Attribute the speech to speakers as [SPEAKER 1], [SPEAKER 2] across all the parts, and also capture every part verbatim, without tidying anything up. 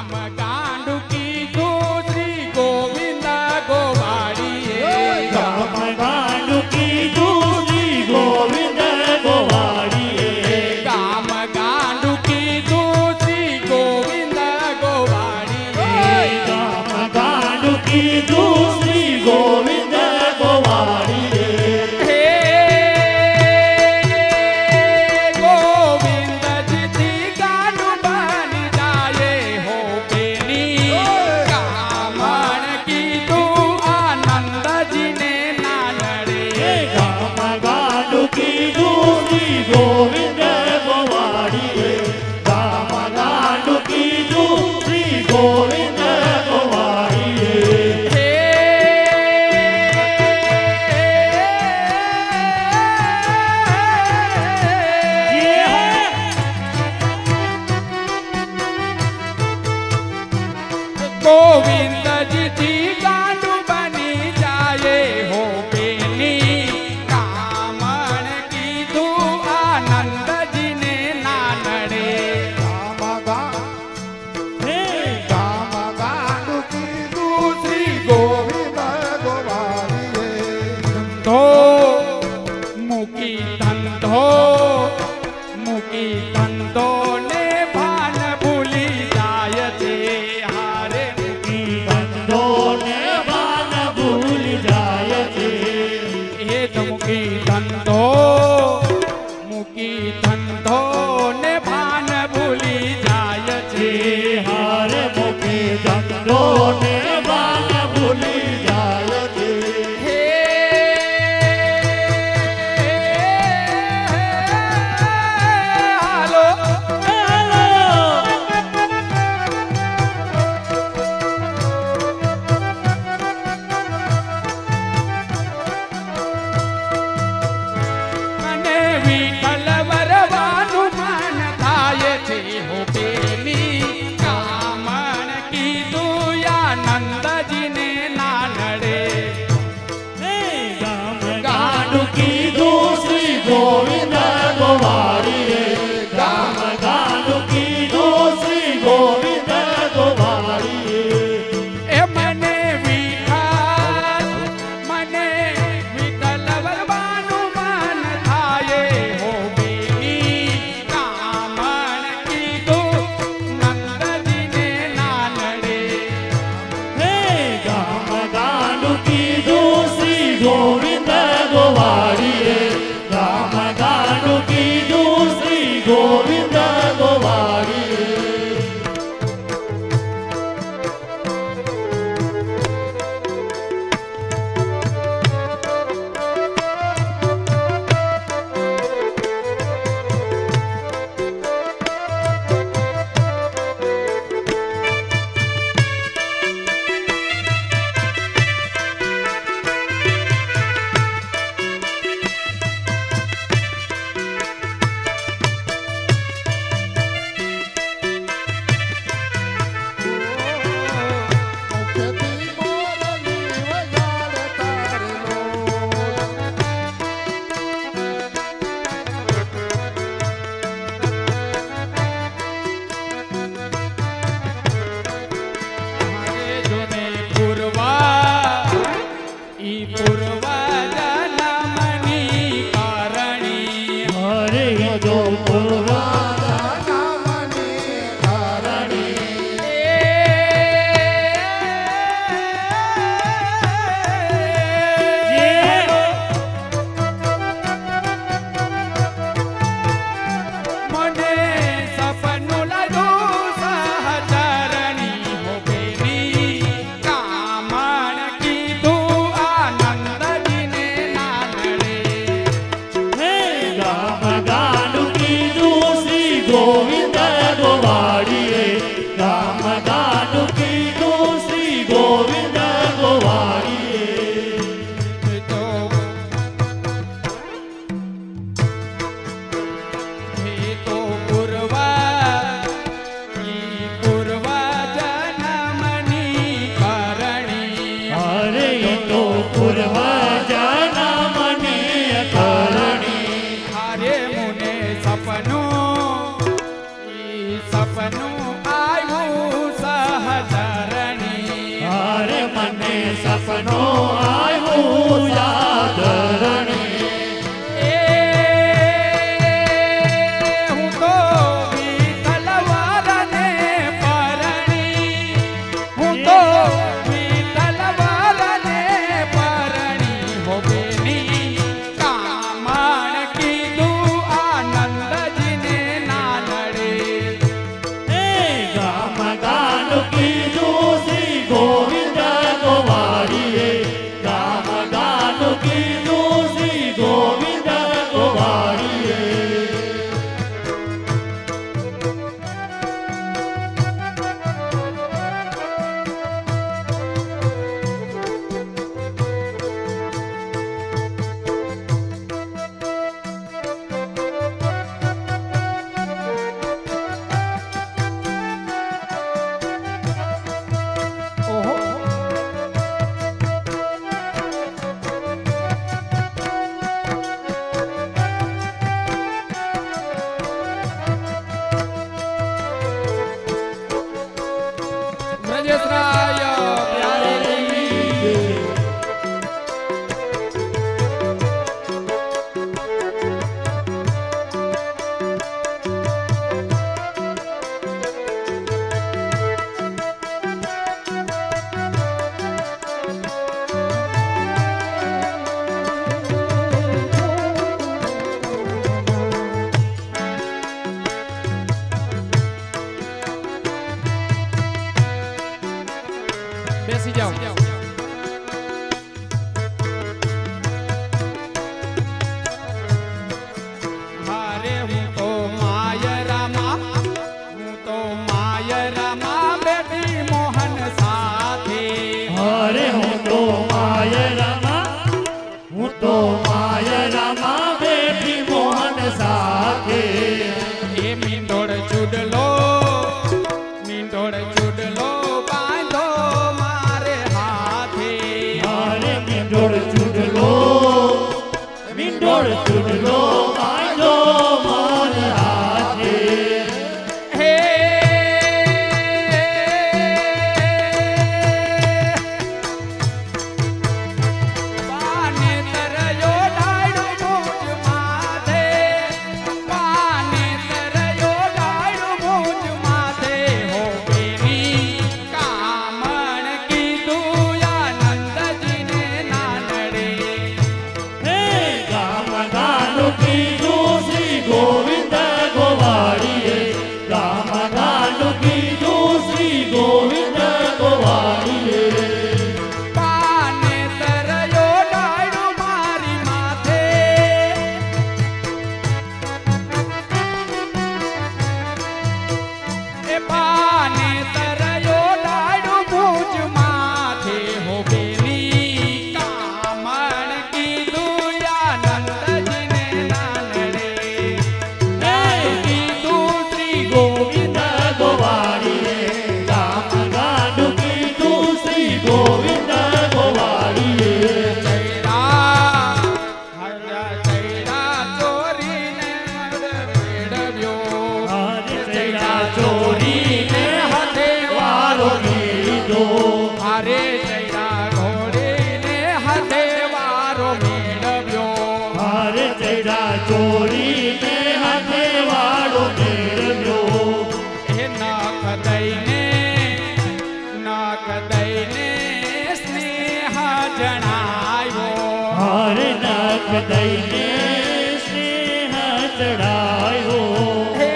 [SPEAKER 1] गोविंद जी थी गांडू बनी जाए हो बेनी कामण की तू आनंद जी ने नानड़े
[SPEAKER 2] काम गांडू की दूसरी गोविंद गोवारी
[SPEAKER 1] धो मुकी धंधो मुकी धंधो ने भान भूली जाय थे हारे मुकी
[SPEAKER 3] धंधो ने भान भूल जाय थे
[SPEAKER 1] हे तो मुकी धंधो मुकी धंधो ने भान भूली जाय थे
[SPEAKER 3] हारे मुखी धंधो ने भान भूल जाय थे
[SPEAKER 1] हालो મને વિઠ્ઠલ વરવાનું મન થાય છે હો પેલી કામણ કીધું આનંદજીને નાનડે
[SPEAKER 3] गाम गांडू की दूसरी गोविंद गोवारी रे गाम गांडू की दूसरी गोविंद गोवारी
[SPEAKER 1] એ મને વિઠ્ઠલ મને વિઠ્ઠલ વરવાનું મન થાય હો પેલી કામણ કીધું નંદજીને નાનડે
[SPEAKER 3] हे गाम गांडू की दूसरी गोविंद गोवारी रे गाम गांडू की दूसरी गोविंद गोवारी
[SPEAKER 2] मुखती मोरली वगाड़ तारलो
[SPEAKER 1] हरे जोने पूर्वा ई पूर्वा जनमनी करणी
[SPEAKER 3] हरे जो पूर्वा
[SPEAKER 2] नामनी धारणी
[SPEAKER 1] મને સપનું લાગ્યું સહચરણી હો બેની કામણ કીધું આનંદજીને નાનડે
[SPEAKER 3] हे गाम गांडू की दूसरी गोविंद गोवारी रे गाम गांडू की दूसरी गोविंद गोवारी
[SPEAKER 1] तो हे तो पूर्वा ई पूर्वा जनमनी करणी
[SPEAKER 3] हरे तो पूर्वा जनमनी करणी
[SPEAKER 1] हारे मुने सपનું ઈ સપનું આવ્યું ચૂડલો મીંઢોળ ચૂડલો બાંધો મારે હાથે
[SPEAKER 3] મારે મીંઢોળ ચૂડલો મીંઢોળ ચૂડલો બાંધો મારા હાથે
[SPEAKER 1] હે પાને તરયો ડાળું મૂજ માથે પાને તરયો ડાળું મૂજ માથે હો બેની કામણ કીધું આનંદજીને નાનડે
[SPEAKER 3] હે ગામ ગાનું કીધું શ્રી ગોવિંદ ગોવાળીએ ગામ ગાનું કીધું શ્રી ગોવિંદ ગોવાળીએ
[SPEAKER 1] પાને તરયો ડાળું મારી માથે એ પાને તરયો ડાળું મૂજ માથે હો બેની કામણ કીધું આનંદજીને નાનડે હે કીધું શ્રી
[SPEAKER 3] ગોવિંદ ગોવાળીએ ગામ ગાનું કીધું શ્રી ગોવિંદ ગોવાળીએ
[SPEAKER 1] ચૈરા હર્યા ચૈરા ચોરીને મેળવ્યો
[SPEAKER 3] હારે ચૈડા ચોરીને હાથે વારો લીધો
[SPEAKER 1] હારે ચૈરા ઘોડીને હાથે વારો મેળવ્યો
[SPEAKER 3] હારે ચૈડા ચોરીને હાથે વાળો મેળવ્યો
[SPEAKER 1] એ નાક દઈને નાક દઈને સ્નેહ જણાવ્યો
[SPEAKER 3] હારે નખ દઈને સ્નેહ ચડાયો
[SPEAKER 1] હે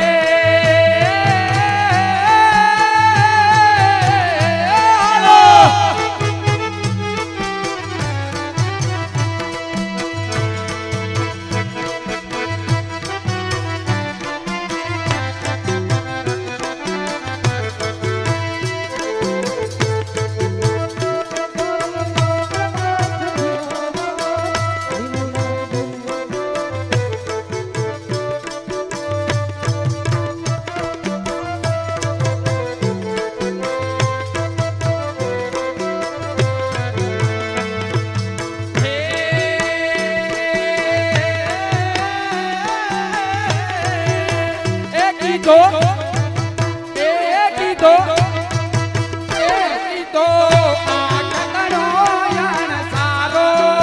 [SPEAKER 1] કીધો એ કીધો એ કીધો આ કતરો યાણ સારો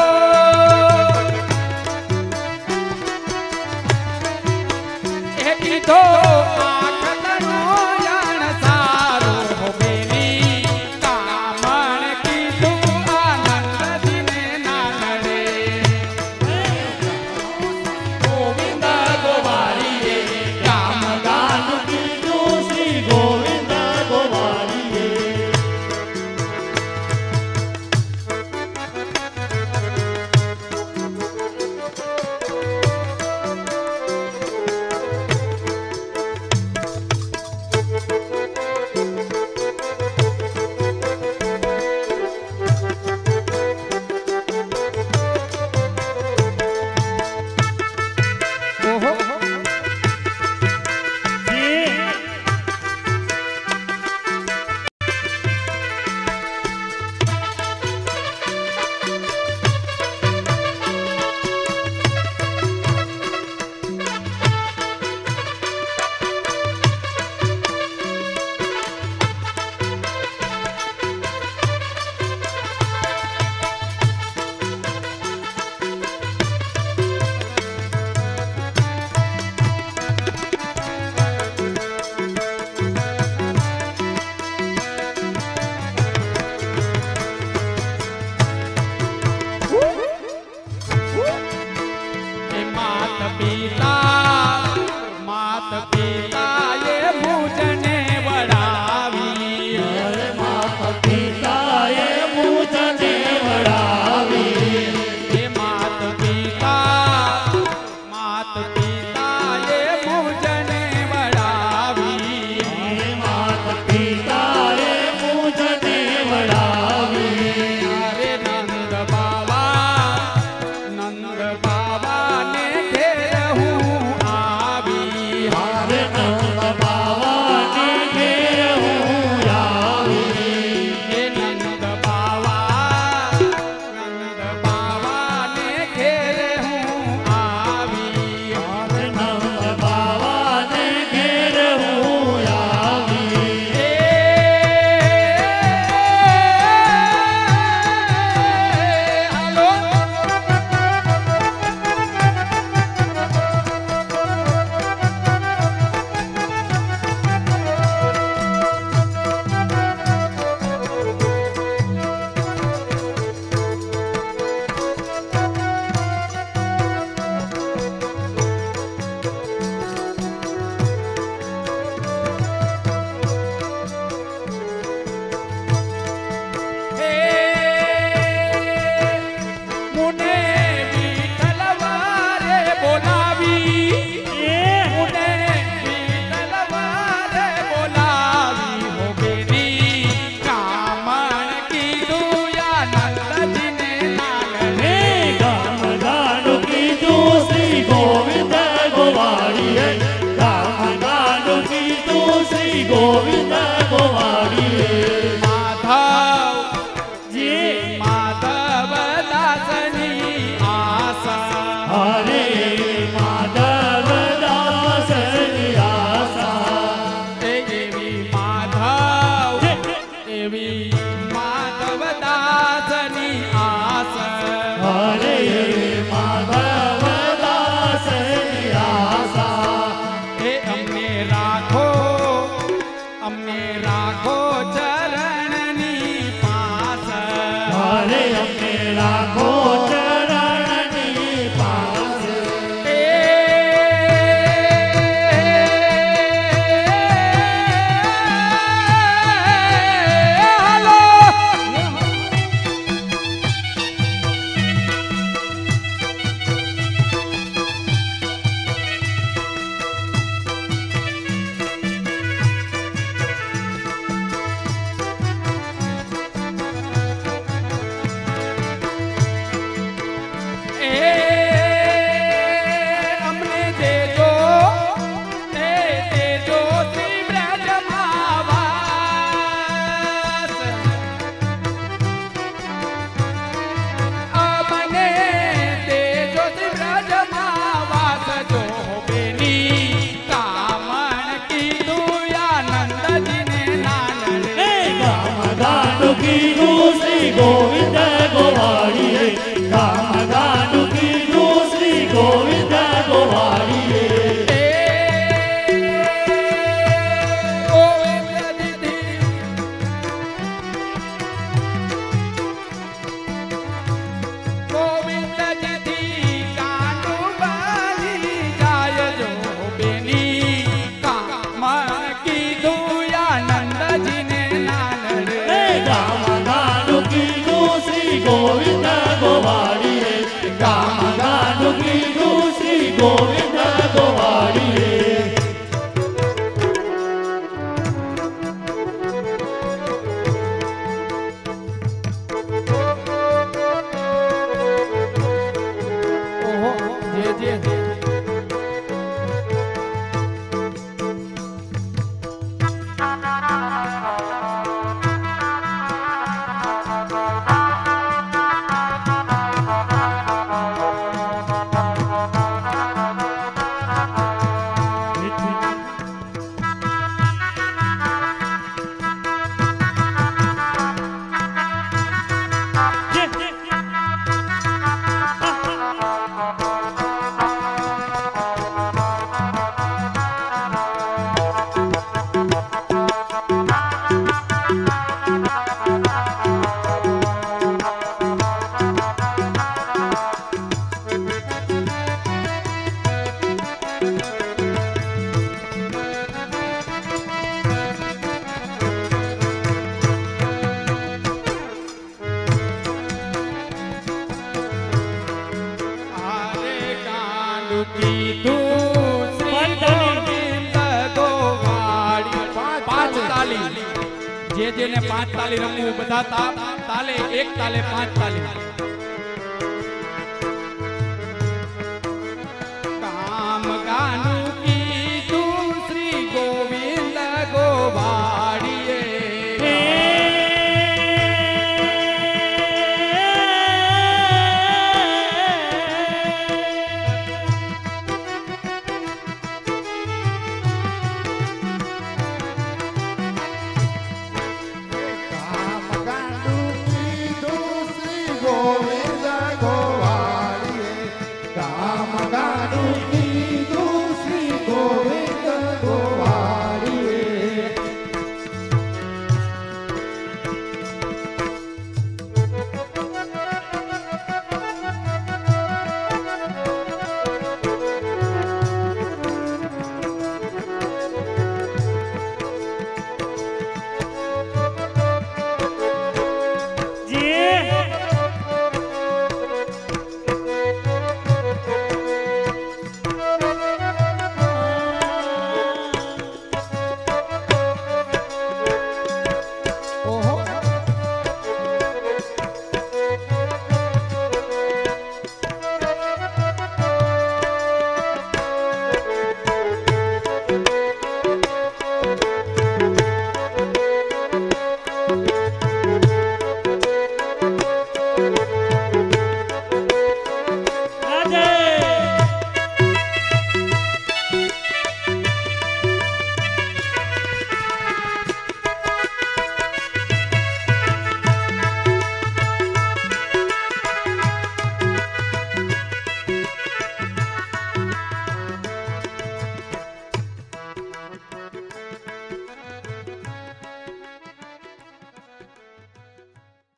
[SPEAKER 1] એ કીધો આ કતરો યાણ સારો હો બેની કામણ કીધું આનંદજીને નાનડે ગોવિંદ ગોવાળીએ કામ
[SPEAKER 3] ગાનું કીધું શ્રી ગોવિંદ ગોવાળીએ રે ગામ ગાંડું કીધું શ્રી ગોવિંદ ગોવાળી રે
[SPEAKER 1] માધવ
[SPEAKER 3] જી
[SPEAKER 1] માધવ દાસની આશા
[SPEAKER 3] હરે માધવ દાસની આશા
[SPEAKER 1] એવી માધવ એવી માધવ દાસની આશા
[SPEAKER 3] હરે માધવ દાસની આશા
[SPEAKER 1] એ અમને રાખો અમને રાખો ચરણની પાસ
[SPEAKER 3] હરે અમને રાખો ચરણની પાસે
[SPEAKER 1] એ હાલો એ અમને દેજો તે દેજો શ્રી બ્રજમાં વાસ અમને દેજો શ્રી બ્રજમાં વાસ જો બેની કામણ કીધું આનંદજીને નાનડે
[SPEAKER 3] હે ગામ ગાંડું કીધું શ્રી ગોવિંદ ગોવાળી રે ગામ ગાંડું કીધું શ્રી ગોવિંદ ગોવાળી રે હે ગામ ગાંડું કીધું શ્રી ગોવિંદ ગોવાળી રે ગામ ગાંડું કીધું શ્રી ગોવિંદ ગોવાળી રે
[SPEAKER 1] જે જેને પાંચ તાલી રમવું બધા તા- તાલે એક તાલે પાંચ તાલી